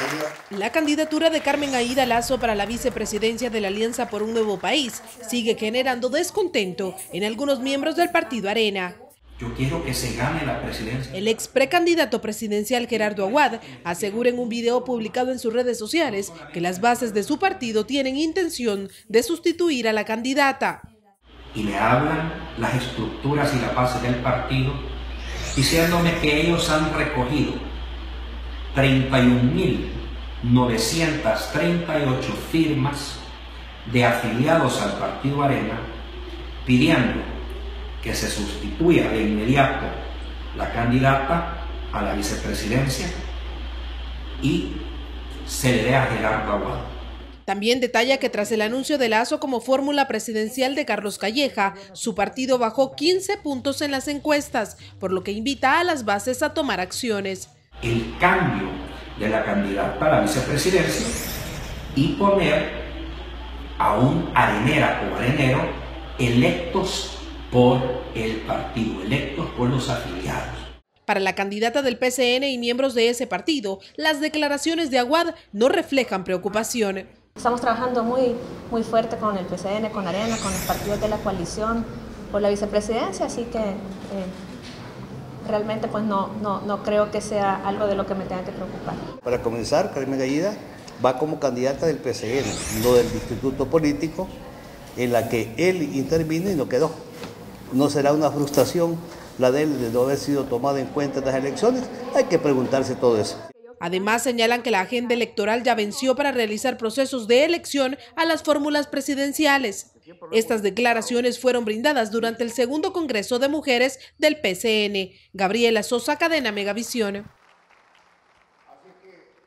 La candidatura de Carmen Aída Lazo para la vicepresidencia de la Alianza por un Nuevo País sigue generando descontento en algunos miembros del partido Arena. Yo quiero que se gane la presidencia. El ex precandidato presidencial Gerardo Aguad asegura en un video publicado en sus redes sociales que las bases de su partido tienen intención de sustituir a la candidata. Y me hablan las estructuras y la base del partido diciéndome que ellos han recogido 31.938 firmas de afiliados al partido Arena pidiendo que se sustituya de inmediato la candidata a la vicepresidencia y se le dé a Gerardo Aguad. También detalla que tras el anuncio de Lazo como fórmula presidencial de Carlos Calleja, su partido bajó 15 puntos en las encuestas, por lo que invita a las bases a tomar acciones. El cambio de la candidata a la vicepresidencia y poner a un arenera o arenero electos por el partido, electos por los afiliados. Para la candidata del PCN y miembros de ese partido, las declaraciones de Aguad no reflejan preocupación. Estamos trabajando muy fuerte con el PCN, con Arena, con los partidos de la coalición por la vicepresidencia, así que realmente pues no creo que sea algo de lo que me tenga que preocupar. Para comenzar, Carmen Aída va como candidata del PCN, no del instituto político en la que él intervino y no quedó. No será una frustración la de él de no haber sido tomada en cuenta en las elecciones. Hay que preguntarse todo eso. Además, señalan que la agenda electoral ya venció para realizar procesos de elección a las fórmulas presidenciales. Estas declaraciones fueron brindadas durante el segundo Congreso de Mujeres del PCN. Gabriela Sosa, Cadena Megavisión.